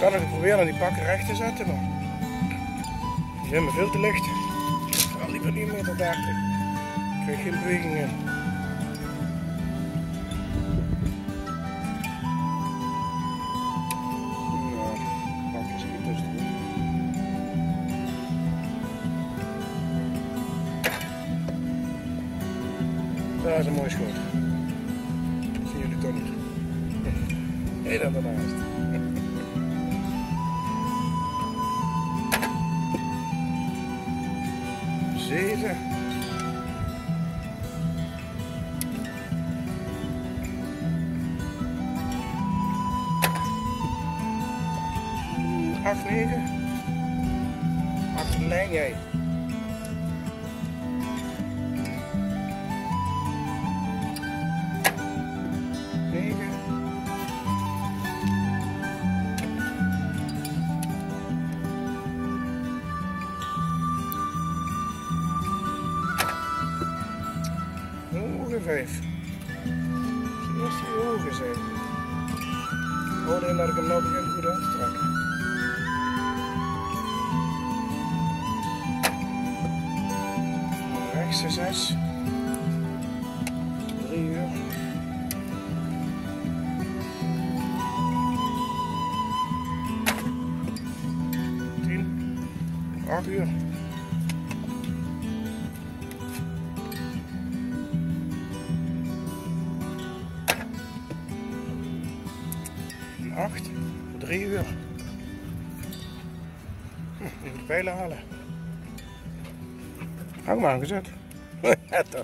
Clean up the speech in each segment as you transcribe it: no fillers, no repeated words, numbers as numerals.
kan nog proberen om die pakken recht te zetten, maar die zijn me veel te licht. Al liever niet meer tot 30. Ik krijg geen beweging in. Nou, pak eens goed tussendoor. Dat is een mooi schot. Dat zien jullie toch niet. Nee, dat ernaast. 7. 8, 9. Achter de lijn jij. 9. 5. Eerst die ogen zijn. Houd in dat ik hem nou begin goed uit te trekken. Rechts 6. 3 uur. 10. 8 uur. 8, 3 uur. Even de pijlen halen. Hang maar aangezet. Ja toch.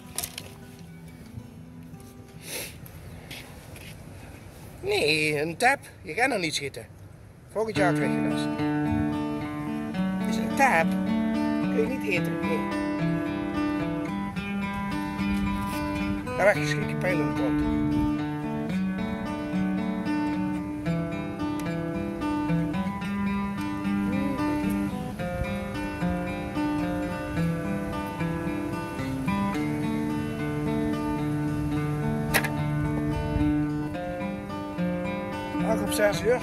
Nee, een tap. Je gaat nog niet schieten. Volgend jaar krijg je les. Het is een tap. Kun je niet eten. Nee. Ga weg, je schiet je pijlen op de grond. Op 6 uur.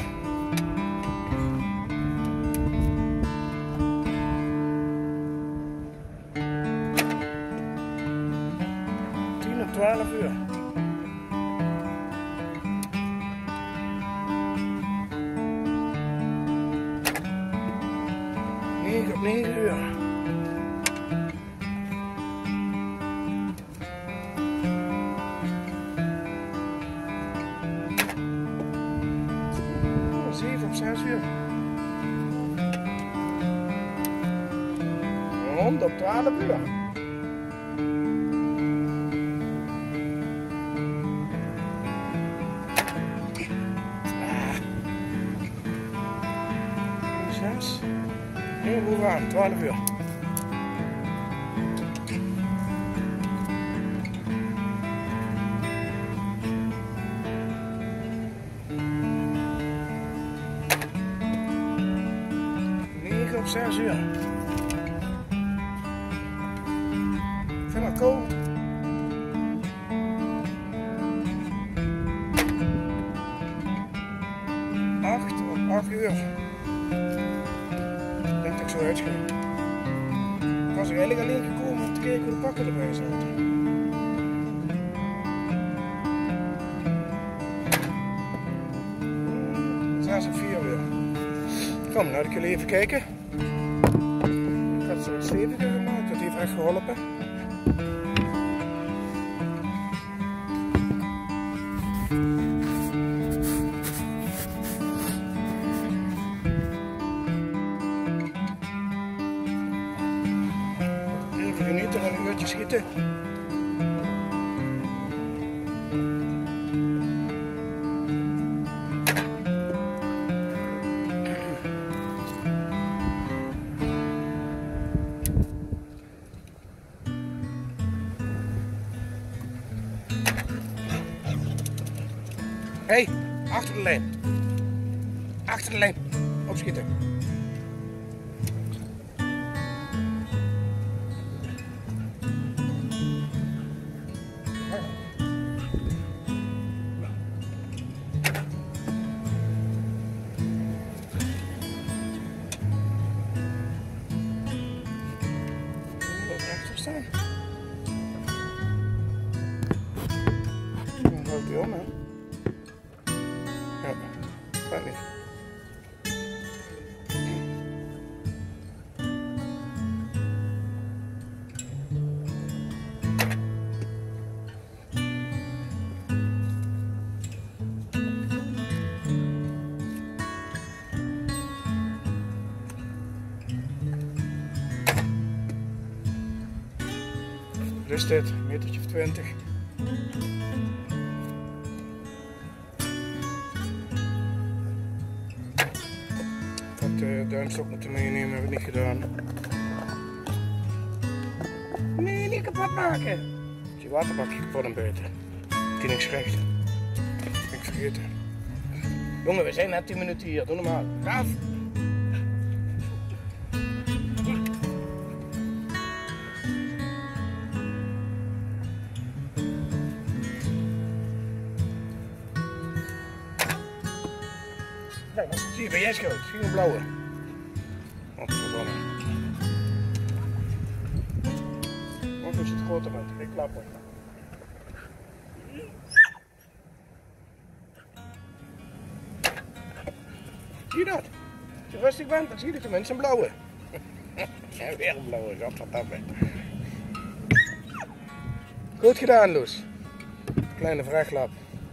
10 op 12 uur. 9 op 9 uur. 7 op 6 uur. 100 op 12 uur. 6. En hoe aan? 12 uur. Op 6 uur. Ik vind het koud. 8 op 8 uur. Ik denk dat ik zo uitga. Ik was eigenlijk alleen gekomen om te kijken hoe de pakken erbij zaten. Zes op 4 uur. Kom, nou ik jullie even kijken. Ik had het zo wat steviger gemaakt, dat heeft echt geholpen. Even genieten van een uurtje schieten. Hé, achter de lijn. Achter de lijn. Opschieten. maakt niet. Dus dit, een metertje of 20. Duimstok moeten meenemen, hebben we niet gedaan. Nee, niet kapot maken. Is je waterbakje kapot en buiten. Die niks recht. Ben ik vergeten. Jongen, we zijn net 10 minuten hier, doe normaal. Gaaf! Zie je, ben jij schuld? Zie je een blauwe? Oh, verdomme. Of is het groter met? Ik klappen. Zie je dat? Als je rustig bent, dan zie je tenminste een blauwe. Ja, weer een blauwe, godverdamme. Goed gedaan, Loes. Kleine vrachtlap.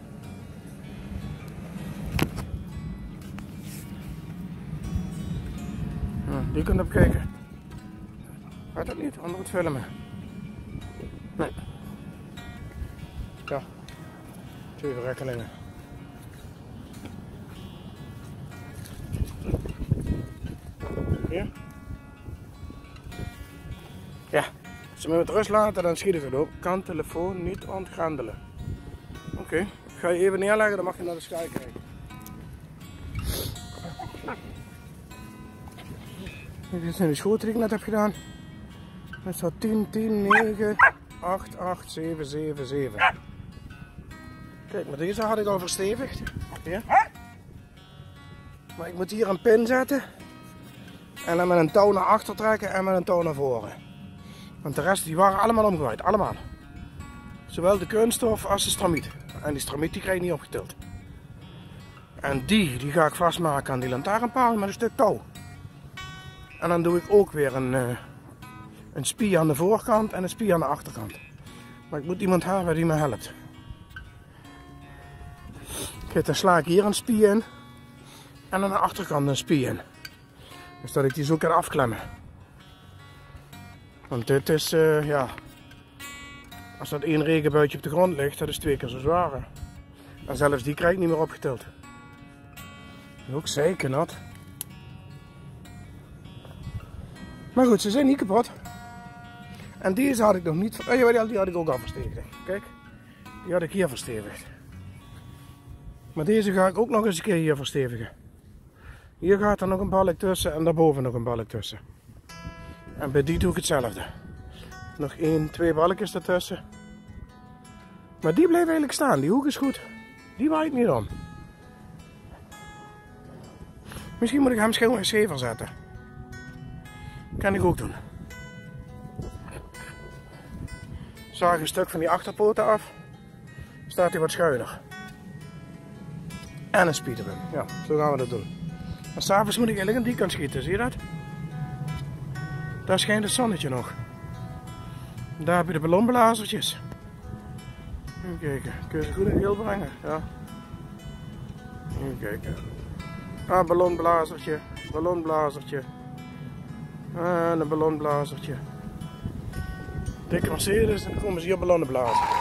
Die kunt op kijken. Gaat dat niet? Onder het filmen. Nee. Ja. 2 verrekkelingen. Hier. Ja. Als ze me met rust laten, dan schiet ik het op. Kan telefoon niet ontgrendelen. Oké. Ik ga je even neerleggen, dan mag je naar de sky kijken. Dit zijn de schoten die ik net heb gedaan. Dat staat 10, 10, 9, 8, 8, 7, 7, 7. Kijk, maar deze had ik al verstevigd. Ja. Maar ik moet hier een pin zetten. En dan met een touw naar achter trekken en met een touw naar voren. Want de rest die waren allemaal omgewaaid. Allemaal. Zowel de kunststof als de stramiet. En die stramiet die krijg ik niet opgetild. En die ga ik vastmaken aan die lantaarnpaal met een stuk touw. En dan doe ik ook weer een spie aan de voorkant en een spie aan de achterkant. Maar ik moet iemand hebben die me helpt. Kijk, dan sla ik hier een spie in. En aan de achterkant een spie in. Dus dat ik die zo kan afklemmen. Want dit is, ja... Als dat 1 regenbuitje op de grond ligt, dat is 2 keer zo zwaar. En zelfs die krijg ik niet meer opgetild. Ook zeker nat. Maar goed, ze zijn niet kapot. En deze had ik nog niet... Oh ja, die had ik ook al verstevigd. Kijk, die had ik hier verstevigd. Maar deze ga ik ook nog eens een keer hier verstevigen. Hier gaat er nog een balk tussen en daarboven nog een balk tussen. En bij die doe ik hetzelfde. Nog 1, 2 balkjes ertussen. Maar die blijft eigenlijk staan, die hoek is goed. Die waait niet om. Misschien moet ik hem schil met schever zetten. Kan ik ook doen. Zaag een stuk van die achterpoten af. Staat hij wat schuiner. En een spiet erin. Ja, zo gaan we dat doen. En s'avonds moet ik eigenlijk aan die kant schieten, zie je dat? Daar schijnt het zonnetje nog. En daar heb je de ballonblazertjes. Even kijken, kun je ze goed in beeld brengen? Ja. Even kijken. Ah, ballonblazertje, ballonblazertje. En een ballonblazertje. Dikke Mercedes en dan komen ze hier ballonnen blazen.